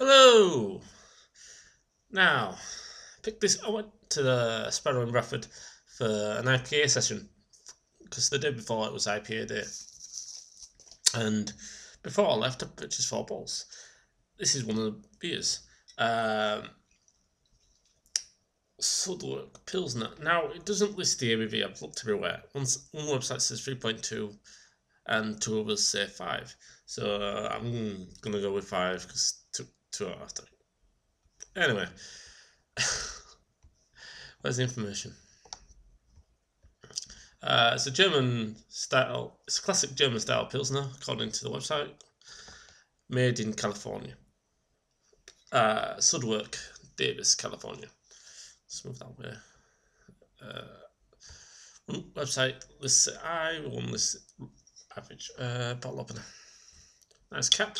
Hello. Now, I went to the Sparrow in Bradford for an IPA session because the day before it was IPA day, and before I left, I purchased 4 bottles. This is one of the beers. Southwark Pilsner. Now, it doesn't list the ABV. I've looked everywhere. One website says 3.2, and two others say 5. So I'm gonna go with 5 because two are after. Anyway. Where's the information? It's a German style. It's a classic German style pilsner, according to the website. Made in California. Sudwork, Davis, California. Let's move that way. One website lists one lists average bottle opener. Nice cap.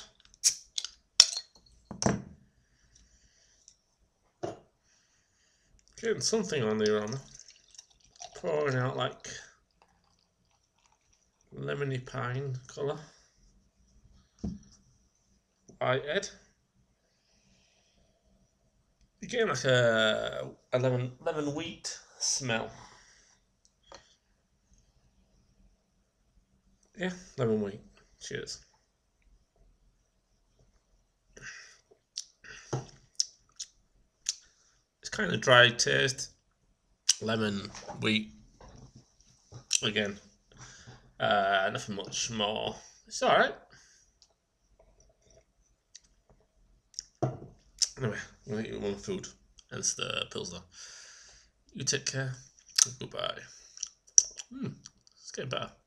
Getting something on the aroma. Pouring out like lemony pine colour. White Ed. You're getting like a lemon wheat smell. Yeah, lemon wheat. Cheers. It's kind of dry taste. Lemon, wheat. Again, nothing much more. It's alright. Anyway, I'm going to eat one food, hence the Pilsner. You take care. Goodbye. It's getting better.